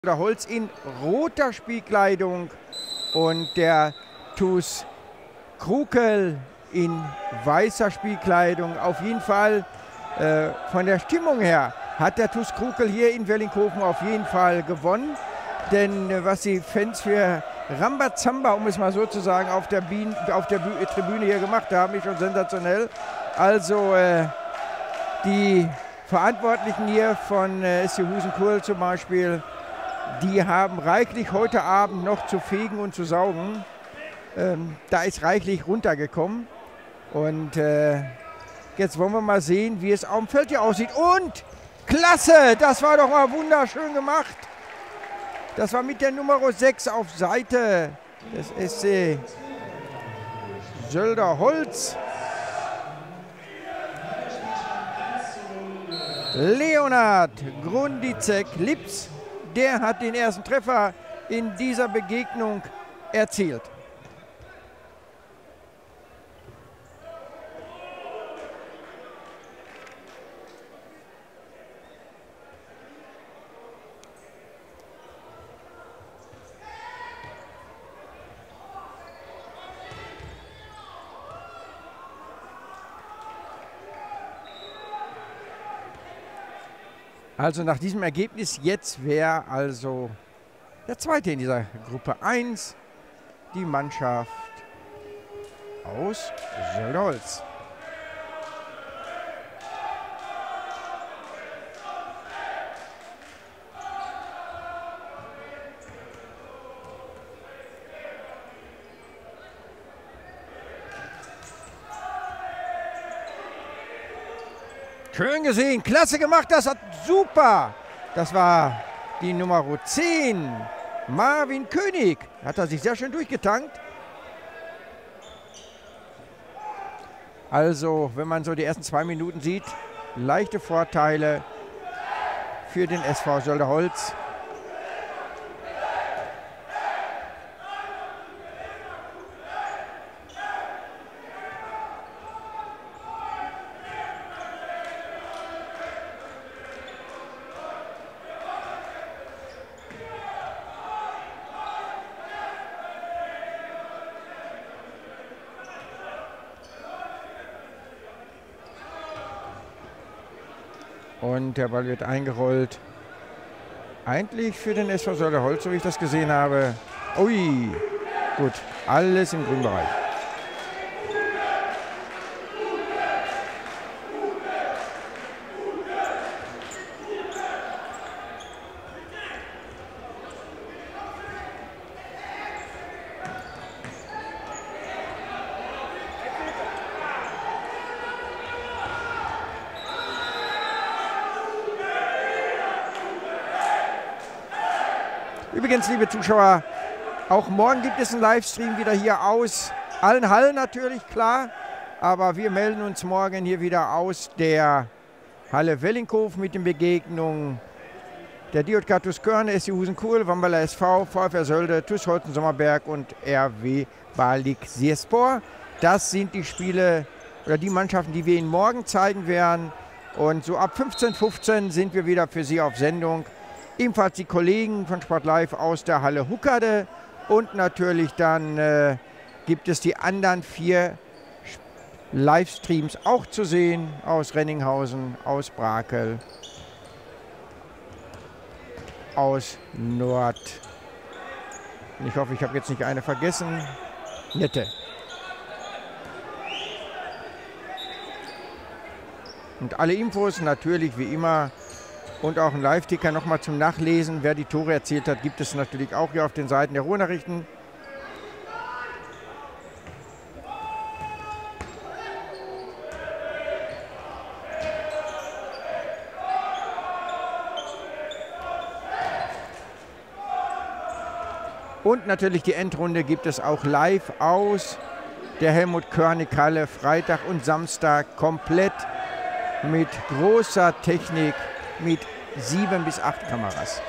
Holz in roter Spielkleidung und der TuS Krukel in weißer Spielkleidung. Auf jeden Fall von der Stimmung her hat der TuS Krukel hier in Wellinghofen auf jeden Fall gewonnen. Denn was die Fans für Rambazamba, um es mal so zu sagen, auf der Tribüne hier gemacht haben, ist schon sensationell. Also die Verantwortlichen hier von SC Husenkurl zum Beispiel, die haben reichlich heute Abend noch zu fegen und zu saugen. Da ist reichlich runtergekommen. Und jetzt wollen wir mal sehen, wie es auf dem Feld hier aussieht. Und klasse, das war doch mal wunderschön gemacht. Das war mit der Nummer 6 auf Seite des SC Sölderholz. Leonhard Grundizek-Lips, der hat den ersten Treffer in dieser Begegnung erzielt. Also nach diesem Ergebnis jetzt wäre also der Zweite in dieser Gruppe 1 die Mannschaft aus Sölderholz. Schön gesehen, klasse gemacht, das hat super. Das war die Nummer 10, Marvin König. Hat er sich sehr schön durchgetankt. Also, wenn man so die ersten 2 Minuten sieht, leichte Vorteile für den SV Sölderholz. Und der Ball wird eingerollt. Eigentlich für den SV Sölderholz, so wie ich das gesehen habe. Ui, gut, alles im grünen Bereich. Übrigens, liebe Zuschauer, auch morgen gibt es einen Livestream wieder hier aus allen Hallen natürlich, klar. Aber wir melden uns morgen hier wieder aus der Halle Wellinghofen mit den Begegnungen der DJK TuS Körn, SC Husenkurl, Wambaler SV, VfR Sölde, TuS Holten-Sommerberg und RW Balik-Sierspor. Das sind die Spiele oder die Mannschaften, die wir Ihnen morgen zeigen werden. Und so ab 15:15 sind wir wieder für Sie auf Sendung. Ebenfalls die Kollegen von Sport Live aus der Halle Huckade und natürlich dann gibt es die anderen 4 Livestreams auch zu sehen aus Renninghausen, aus Brakel, aus Nord. Und ich hoffe, ich habe jetzt nicht eine vergessen. Nette. Und alle Infos natürlich wie immer. Und auch ein Live-Ticker nochmal zum Nachlesen. Wer die Tore erzielt hat, gibt es natürlich auch hier auf den Seiten der Ruhrnachrichten. Und natürlich die Endrunde gibt es auch live aus der Helmut-Körnig-Halle. Freitag und Samstag komplett mit großer Technik. Mit 7 bis 8 Kameras.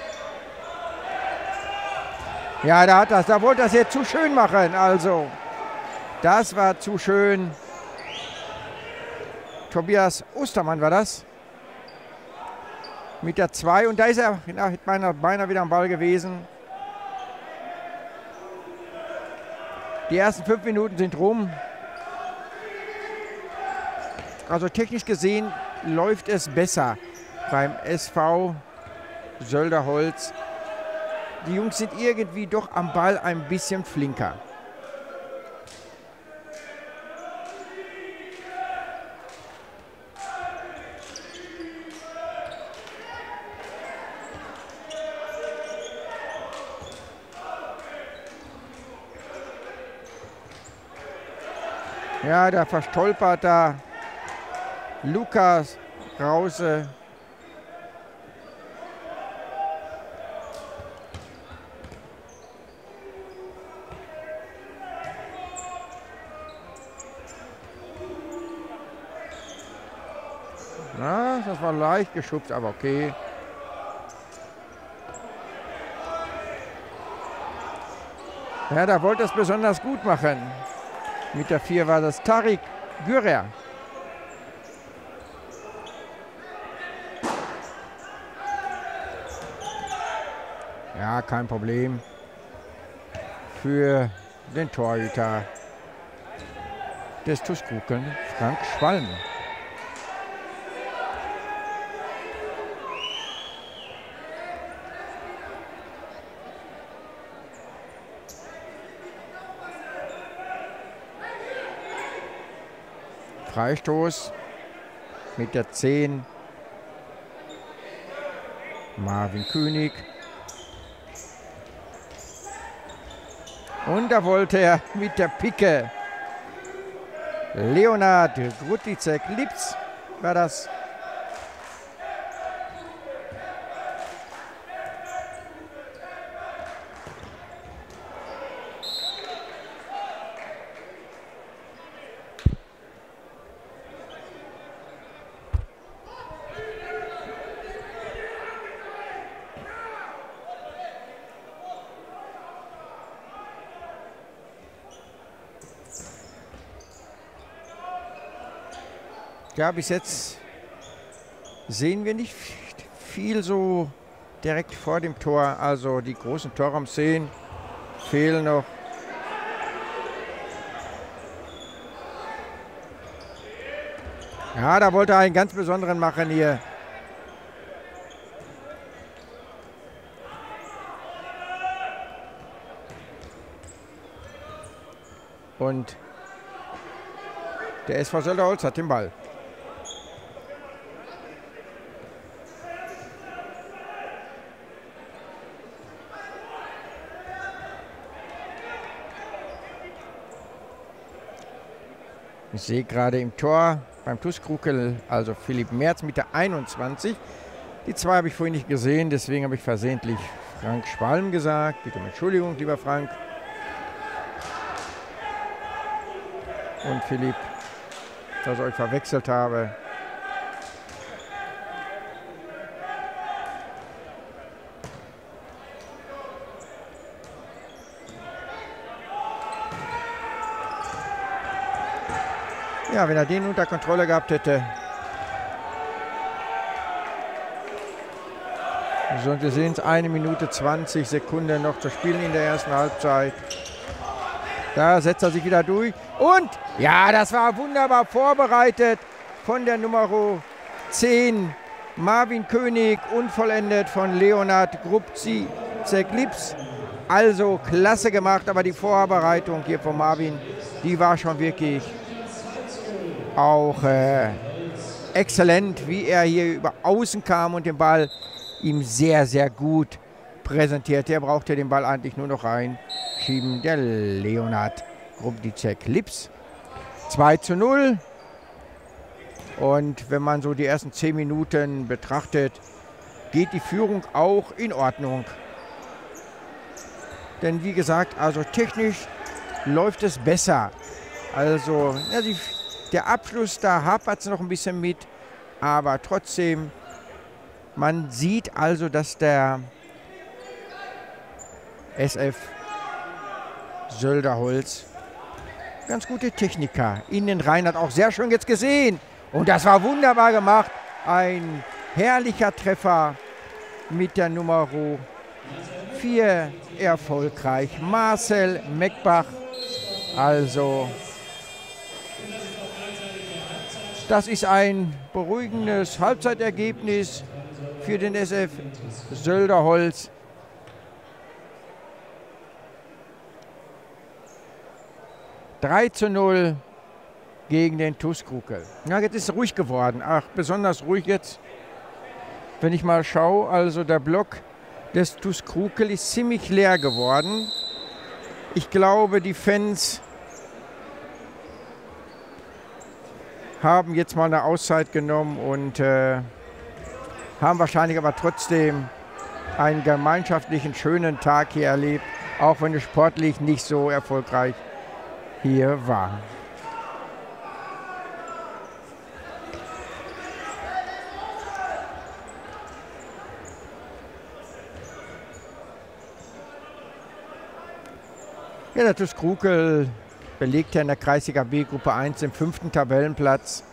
Ja, da wollte das jetzt zu schön machen. Also, das war zu schön. Tobias Ostermann war das. mit der 2. Und da ist er beinahe wieder am Ball gewesen. Die ersten 5 Minuten sind rum. Also technisch gesehen läuft es besser beim SV Sölderholz. Die Jungs sind irgendwie doch am Ball ein bisschen flinker. Ja, da verstolpert da Lukas Krause. Na, das war leicht geschubst, aber okay. Ja, da wollte es besonders gut machen. Mit der 4 war das Tarik Gürer. Ja, kein Problem für den Torhüter des TuS Kruken, Frank Schwalm. Freistoß mit der 10. Marvin König. Und da wollte er mit der Picke. Leonhard Gruticek-Lipz war das. Ja, bis jetzt sehen wir nicht viel so direkt vor dem Tor. Also die großen Torraumszenen fehlen noch. Ja, da wollte er einen ganz besonderen machen hier. Und der SV Sölderholz hat den Ball. Ich sehe gerade im Tor beim TuS Krukel, also Philipp Merz mit der 21. Die 2 habe ich vorhin nicht gesehen, deswegen habe ich versehentlich Frank Schwalm gesagt. Bitte um Entschuldigung, lieber Frank. Und Philipp, dass ich euch verwechselt habe. Ja, wenn er den unter Kontrolle gehabt hätte. So, und wir sehen es, 1 Minute 20 Sekunden noch zu spielen in der ersten Halbzeit. Da setzt er sich wieder durch. Und, ja, das war wunderbar vorbereitet von der Nummer 10, Marvin König, unvollendet von Leonhard Gruticek-Lipz. Also klasse gemacht, aber die Vorbereitung hier von Marvin, die war schon wirklich auch exzellent, wie er hier über Außen kam und den Ball ihm sehr, sehr gut präsentierte. Er brauchte den Ball eigentlich nur noch reinschieben. Der Leonhard Gruticek-Lipz. 2:0. Und wenn man so die ersten 10 Minuten betrachtet, geht die Führung auch in Ordnung. Denn wie gesagt, also technisch läuft es besser. Also ja, der Abschluss, da hapert es noch ein bisschen mit, aber trotzdem, man sieht also, dass der SF Sölderholz ganz gute Techniker in den Reihen hat. Auch sehr schön jetzt gesehen. Und das war wunderbar gemacht. Ein herrlicher Treffer mit der Nummer 4 erfolgreich. Marcel Meckbach. Also, das ist ein beruhigendes Halbzeitergebnis für den SF Sölderholz. (3:0) gegen den TuS Krukel. Ja, jetzt ist es ruhig geworden. Ach, besonders ruhig jetzt, wenn ich mal schaue. Also der Block des TuS Krukel ist ziemlich leer geworden. Ich glaube, die Fans haben jetzt mal eine Auszeit genommen und haben wahrscheinlich aber trotzdem einen gemeinschaftlichen, schönen Tag hier erlebt, auch wenn es sportlich nicht so erfolgreich hier war. Ja, der TuS Krukel belegt ja in der Kreisliga B Gruppe 1 den 5. Tabellenplatz.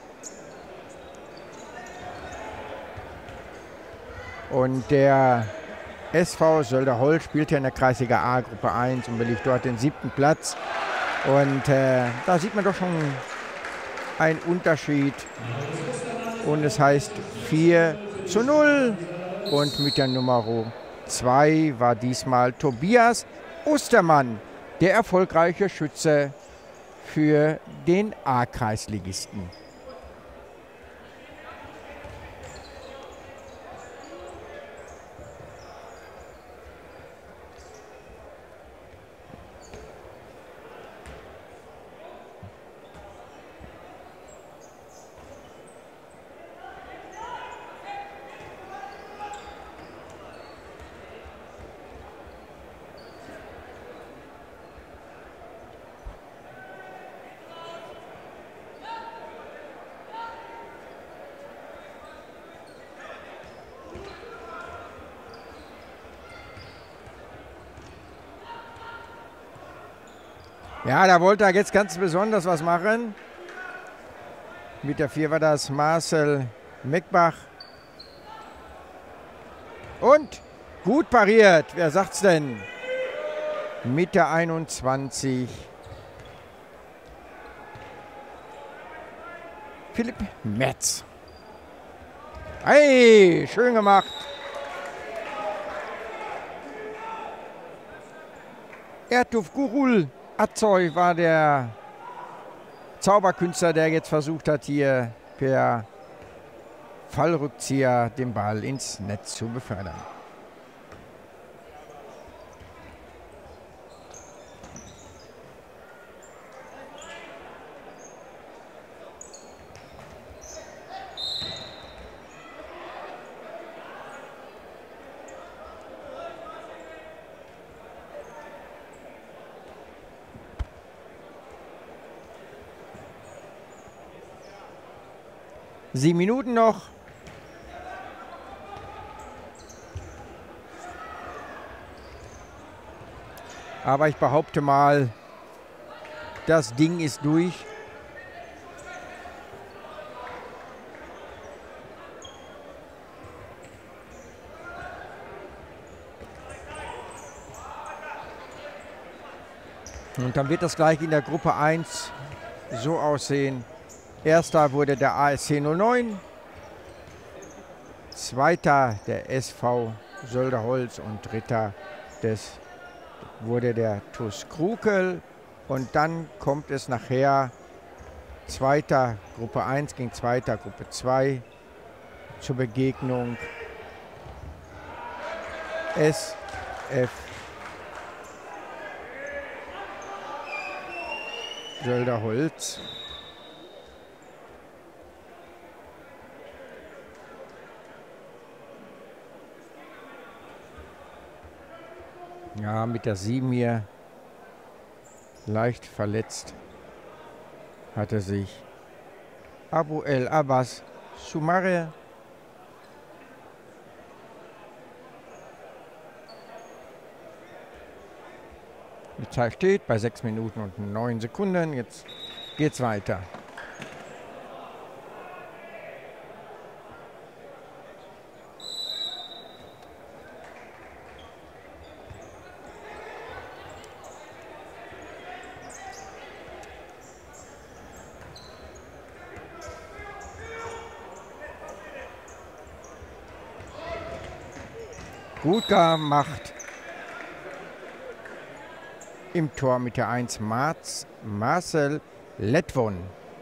Und der SV Sölderholz spielt ja in der Kreisliga A Gruppe 1 und belegt dort den 7. Platz. Und da sieht man doch schon einen Unterschied. Und es heißt 4:0. Und mit der Nummer 2 war diesmal Tobias Ostermann, der erfolgreiche Schütze für den A-Kreisligisten. Ja, da wollte er jetzt ganz besonders was machen. Mit der 4 war das Marcel Meckbach. Und gut pariert. Wer sagt's denn? Mit der 21. Philipp Metz. Hey, schön gemacht. Ertuf Gurul Atzoy war der Zauberkünstler, der jetzt versucht hat, hier per Fallrückzieher den Ball ins Netz zu befördern. Sieben Minuten noch. Aber ich behaupte mal, das Ding ist durch. Und dann wird das gleich in der Gruppe 1 so aussehen. Erster wurde der ASC 09, zweiter der SV Sölderholz und dritter wurde der TuS Krukel. Und dann kommt es nachher zweiter Gruppe 1 gegen zweiter Gruppe 2 zur Begegnung SF Sölderholz. Ja, mit der 7 hier leicht verletzt hatte sich Abu El Abbas Sumare. Die Zeit steht bei 6 Minuten und 9 Sekunden. Jetzt geht's weiter. Gut gemacht. Im Tor mit der 1 Marcel Letwon.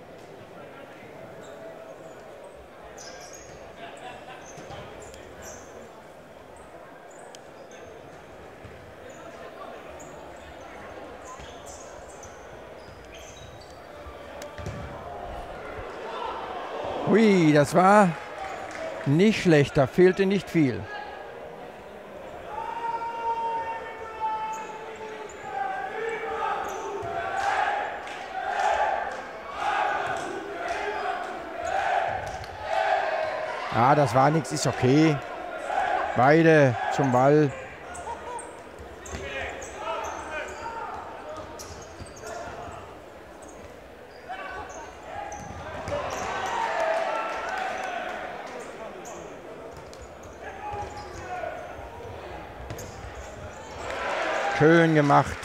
Hui, das war nicht schlecht, da fehlte nicht viel. Ja, das war nichts, ist okay. Beide zum Ball. Schön gemacht.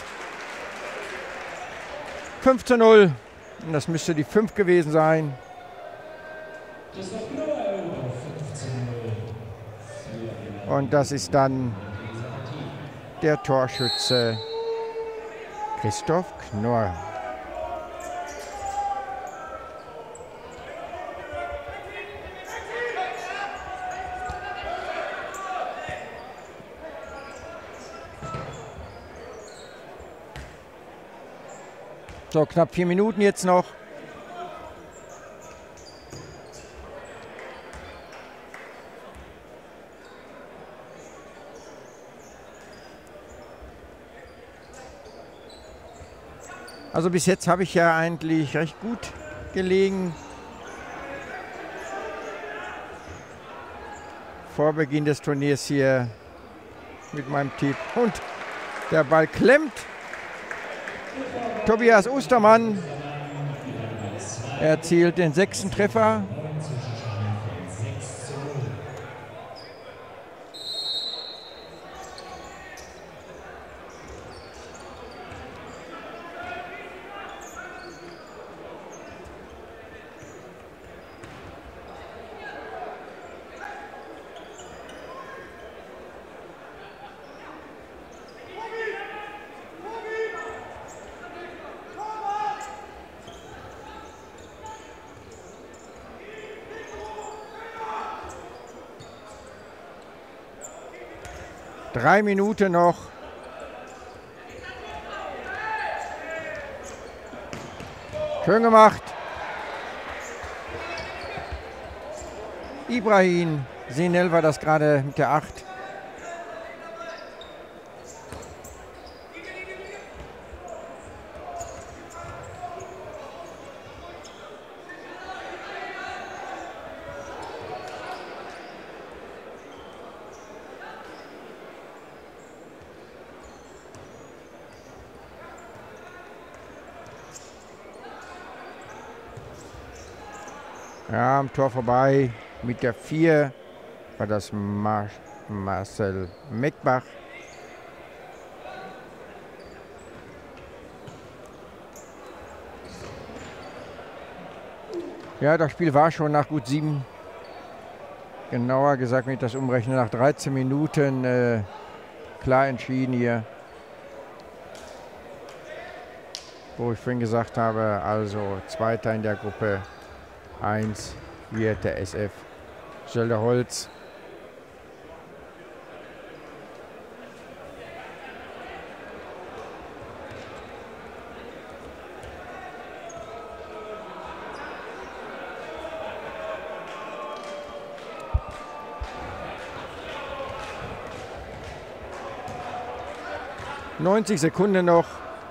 5:0. Und das müsste die 5 gewesen sein. Und das ist dann der Torschütze Christoph Knorr. So, knapp 4 Minuten jetzt noch. Also bis jetzt habe ich ja eigentlich recht gut gelegen. Vor Beginn des Turniers hier mit meinem Tipp. Und der Ball klemmt. Tobias Ostermann erzielt den 6. Treffer. Drei Minuten noch. Schön gemacht. Ibrahim Sinel war das gerade mit der 8. Ja, am Tor vorbei mit der 4 war das Marcel Meckbach. Ja, das Spiel war schon nach gut 7, genauer gesagt, wenn ich das umrechne, nach 13 Minuten klar entschieden hier. Wo ich vorhin gesagt habe, also Zweiter in der Gruppe 1 wird der SF Sölderholz. ...90 Sekunden noch.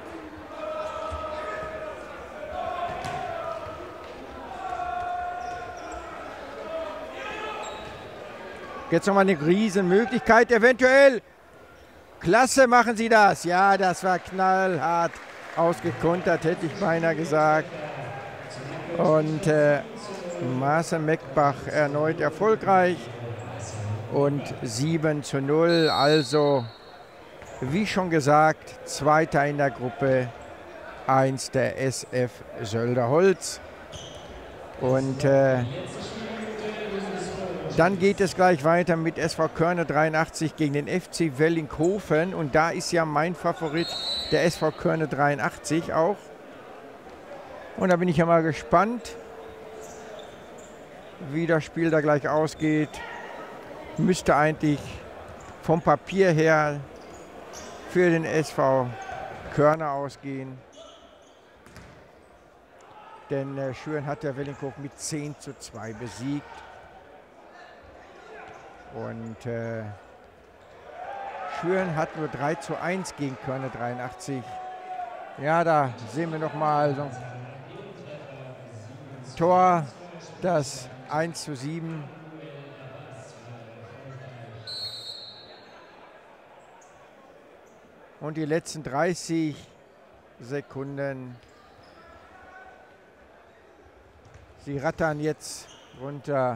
Jetzt nochmal eine Riesenmöglichkeit, eventuell. Klasse machen sie das. Ja, das war knallhart ausgekontert, hätte ich beinahe gesagt. Und Marcel Meckbach erneut erfolgreich. Und 7:0, also wie schon gesagt, Zweiter in der Gruppe 1 der SF Sölderholz. Und Dann geht es gleich weiter mit SV Körne 83 gegen den FC Wellinghofen. Und da ist ja mein Favorit, der SV Körne 83 auch. Und da bin ich ja mal gespannt, wie das Spiel da gleich ausgeht. Müsste eigentlich vom Papier her für den SV Körne ausgehen. Denn Schüren hat der Wellinghofen mit 10:2 besiegt. Und Schüren hat nur 3:1 gegen Körne 83. Ja, da sehen wir nochmal so ein Tor, das 1:7. Und die letzten 30 Sekunden. Sie rattern jetzt runter.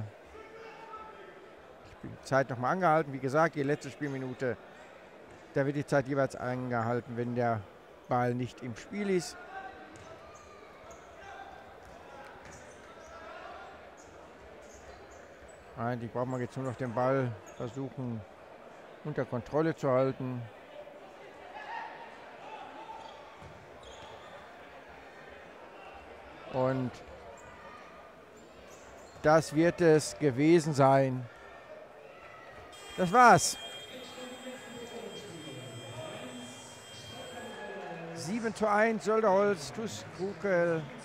Die Zeit nochmal angehalten. Wie gesagt, die letzte Spielminute, da wird die Zeit jeweils angehalten, wenn der Ball nicht im Spiel ist. Eigentlich braucht man jetzt nur noch den Ball versuchen unter Kontrolle zu halten. Und das wird es gewesen sein. Das war's. 7:1, Sölderholz, TuS Krukel